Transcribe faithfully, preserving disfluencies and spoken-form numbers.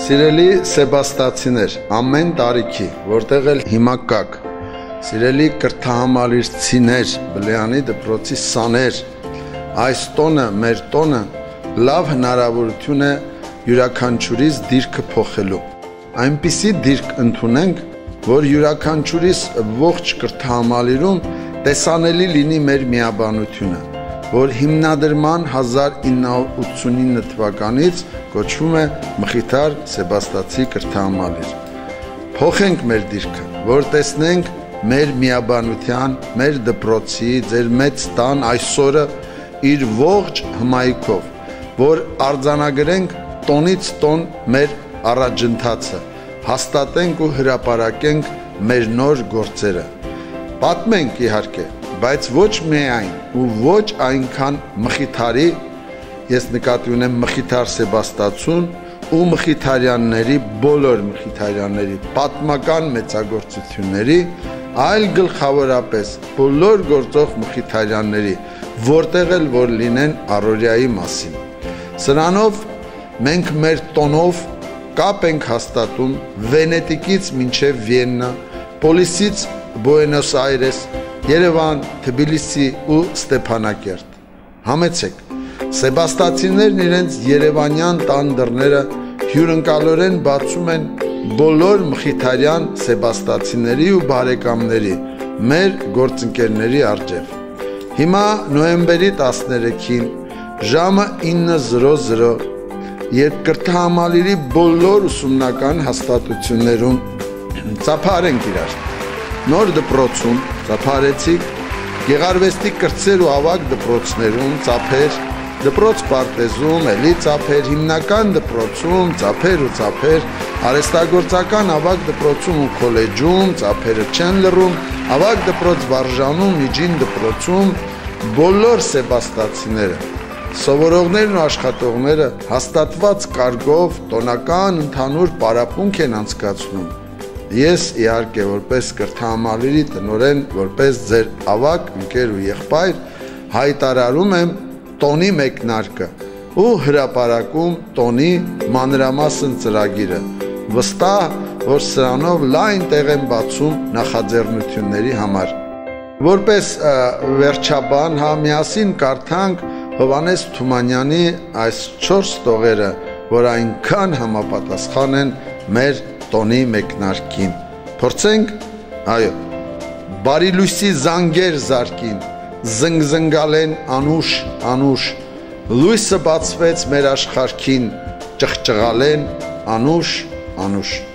Սիրելի սեբաստացիներ, ամեն տարիքի, որտեղ էլ հիմա կաք, սիրելի կրթահամալիրցիներ, Բլեյանի դպրոցի սաներ, այս տոնը, մեր տոնը լավ հնարավորություն է յուրաքանչյուրիս դիրքը փոխելու։ Այնպիսի դիրք ընդունենք, որ յուրաքանչյուրիս ողջ կրթահամալիրում տեսանելի լինի մեր միաբանությունը, որ հիմնադրման հազար ինը հարյուր ութսունինը թվականից կոչվում է Մխիթար Սեբաստացի կրթահամալիր։ Փոխենք մեր դիրքը, որ տեսնենք մեր միաբանության, մեր դպրոցի, ձեր մեծ տան այսօրը իր ողջ հմայքով, որ արձանագրենք տոնից տոն մեր առաջընթացը, հաստատենք ու հրապարակենք մեր նոր գործերը։ Պատմենք իհարկե, բայց ոչ միայն ու ոչ այնքան Մխիթարի, ես նկատի ունեմ Մխիթար Սեբաստացուն ու Մխիթարյանների, բոլոր Մխիթարյանների պատմական մեծագործությունների, այլ գլխավորապես բոլոր գործող Մխիթարյանների, որտեղ էլ որ լինեն առօրյայի մասին։ Սրանով մենք մեր տոնով կապ ենք հաստատում Վենետիկից մինչև Վիեննա, Պոլիսից Բուենոս Այրես, Երևան, Թբիլիսի ու Ստեփանակերտ։ Համեցեք, սեբաստացիներն իրենց երևանյան տան դռները հյուրընկալորեն բացում են բոլոր մխիթարյան սեբաստացիների ու բարեկամների, մեր գործընկերների առջև։ Հիմա նոյեմբերի տասներեքին ժամը ինը զրո զրո, երբ կրթահամալիրի բոլոր ուսումնական հաստատություններում ծափարենք իրար, նոր դպրոցում ծափարեցիք, գեղարվեստի կրտսեր ու ավագ դպրոցներում ծափեր, դպրոց պարտեզում, էլի ծափեր, հիմնական դպրոցում ծափեր ու ծափեր, արհեստագործական ավագ դպրոցում ու քոլեջում ծափերը չեն լռում, ավագ դպրոց վարժանում, միջին դպրոցում բոլոր սեբաստացիները, սովորողներն ու աշխատողները հաստատված կարգով տոնական ընդհանուր պարապմունք են անցկացնում։ Ես իհարկե որպես կրթահամալիրի տնօրեն, որպես ձեր ավագ ընկեր ու եղբայր հայտարարում եմ տոնի մեկնարկը ու հրապարակում տոնի մանրամասն ծրագիրը, վստահ, որ սրանով լայն տեղ եմ բացում նախաձեռնությունների համար։ Որպես վերջաբան հա միասին կարդանք Հովհաննես Թումանյանի այս չորս տողերը, որ այնքան համապատասխան են մեր տոնի մեկնարկին։ Փորձենք, այո, բարի լույսի զանգեր զարկին, զնգզնգալեն անուշ, անուշ, լույսը բացվեց մեր աշխարհքին, ճղճղալեն անուշ, անուշ։